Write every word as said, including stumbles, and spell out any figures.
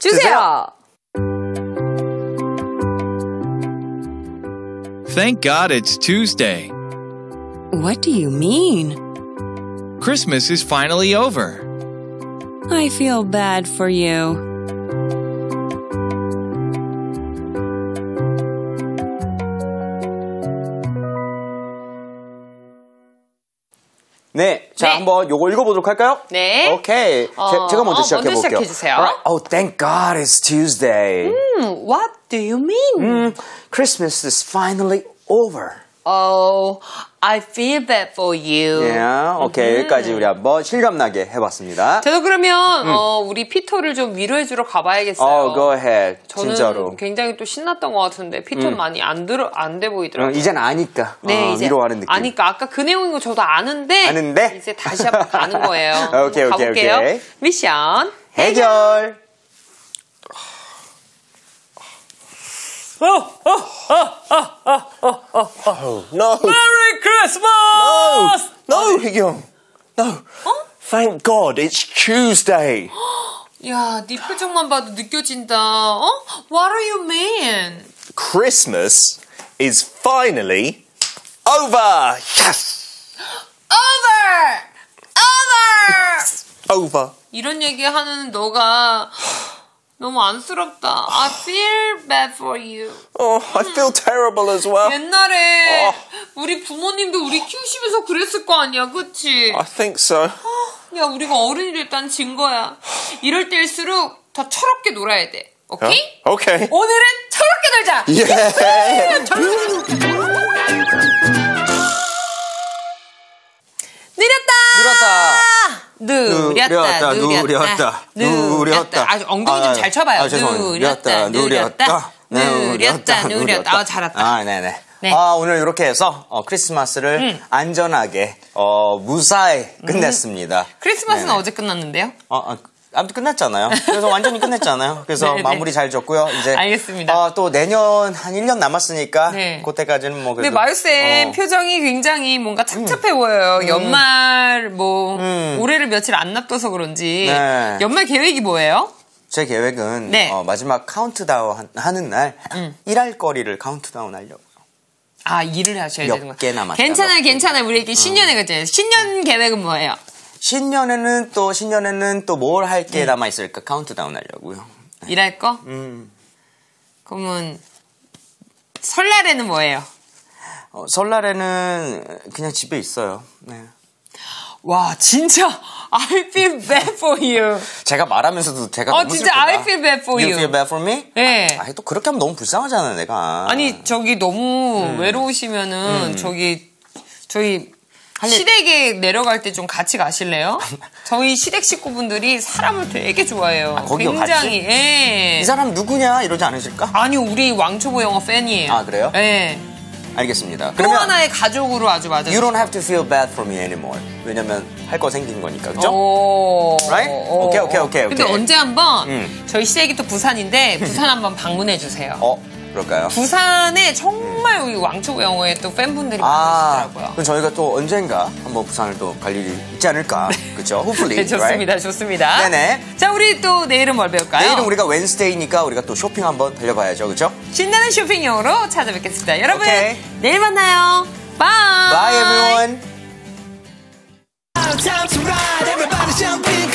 주세요. Thank God it's Tuesday. What do you mean? Christmas is finally over. I feel bad for you. 네, 자 네. 한번 요거 읽어보도록 할까요? 네. 오케이, 어, 제, 제가 먼저 어, 시작해볼게요. 먼저 시작해주세요. Alright. Oh, thank God it's Tuesday. 음, what do you mean? 음, Christmas is finally over. Oh, I feel bad for you. Yeah, 오케이, 여기까지 우리 한번 실감나게 해봤습니다. 저도 그러면 음. 어, 우리 피터를 좀 위로해주러 가봐야겠어요. Oh, go ahead. 저는 진짜로. 굉장히 또 신났던 것 같은데 피터는 음. 많이 안 들어 안 돼 보이더라고요. 어, 이젠 아니까. 네, 어, 이제 위로하는 느낌. 아니까 아까 그 내용인 거 저도 아는데, 아는데? 이제 다시 한번 가는 거예요. 오케이, 오케이, 가볼게요. 오케이. 미션 해결. Oh, oh, oh, oh, oh, oh, oh, oh. No. Merry Christmas! No, Hyung. No. 어? Thank God it's Tuesday. 야, 네 표정만 봐도 느껴진다. 어? What do you mean? Christmas is finally over. Yes. Over! Over! Over. 이런 얘기 하는 너가 너무 안쓰럽다. I feel bad for you. Oh, I feel terrible as well. 옛날에 어. 우리 부모님도 우리 키우시면서 그랬을 거 아니야, 그치? I think so. 야, 우리가 어른이 됐다는 증거야. 이럴 때일수록 더 철없게 놀아야 돼. 오케이? Huh? Okay. 오늘은 철없게 놀자! Yeah. 느렸다! 누렸다. 누렸다, 누렸다, 누렸다. 아주 엉덩이 좀 잘 쳐봐요. 아, 죄송합니다. 누렸다, 누렸다, 누렸다, 누렸다. 아, 잘했다. 아, 네네. 네. 아, 오늘 이렇게 해서 어, 크리스마스를 음. 안전하게 어, 무사히 끝냈습니다. 크리스마스는 네네. 어제 끝났는데요? 어, 어, 아무튼 끝났잖아요. 그래서 완전히 끝냈잖아요. 그래서 네네. 마무리 잘 졌고요. 이제 알겠습니다. 어, 또 내년 한 일 년 남았으니까 네. 그때까지는 뭐 근데 그래도 마유쌤 어. 표정이 굉장히 뭔가 착잡해 보여요. 연말 뭐 음. 올해를 며칠 안 납둬서 그런지 네. 연말 계획이 뭐예요? 제 계획은 네. 어, 마지막 카운트다운 하는 날 음. 일할 거리를 카운트다운 하려고. 아, 일을 하셔야 몇 되는 거예요. 개 남았다, 괜찮아요, 몇 개. 괜찮아요. 우리 이렇게 신년에 그죠? 신년 계획은 뭐예요? 신년에는 또 신년에는 또 뭘 할 게 남아 있을까 카운트다운 하려고요. 일할 거? 음. 그러면 설날에는 뭐예요? 어, 설날에는 그냥 집에 있어요. 네. 와, 진짜 I feel bad for you. 제가 말하면서도 제가 어, 너무 진짜 슬프다. I feel bad for You you. feel bad for me? 네. 아, 또 그렇게 하면 너무 불쌍하잖아, 내가. 아니, 저기 너무 외로우시면은 저기 저희 시댁에 내려갈 때 좀 같이 가실래요? 저희 시댁 식구분들이 사람을 되게 좋아해요. 아, 거기요, 굉장히. 같이? 예. 이 사람 누구냐 이러지 않으실까? 아니, 우리 왕초보 영어 팬이에요. 아, 그래요? 예. 알겠습니다. 또 그러면 하나의 가족으로 아주 맞아요. You don't have to feel bad for me anymore. 왜냐면 할 거 생긴 거니까, 그죠? 오. Right? 오. 오케이, 오케이, 오케이, 근데 오케이. 언제 한번 음. 저희 시댁이 또 부산인데 부산 한번 방문해 주세요. 어, 그럴까요? 부산에 정말 우리 왕초보 영어에 또 팬분들이 아, 많으시더라고요. 그럼 저희가 또 언젠가 한번 부산을 또 갈 일이 있지 않을까? 그죠? Hopefully. 네, 좋습니다. right? 좋습니다. 네네. 자, 우리 또 내일은 뭘 배울까요? 내일은 우리가 웬스데이니까 우리가 또 쇼핑 한번 달려봐야죠, 그죠? 신나는 쇼핑 영어로 찾아뵙겠습니다. 여러분, 오케이. 내일 만나요. 바이. Bye, everyone. Time to ride, everybody jump in.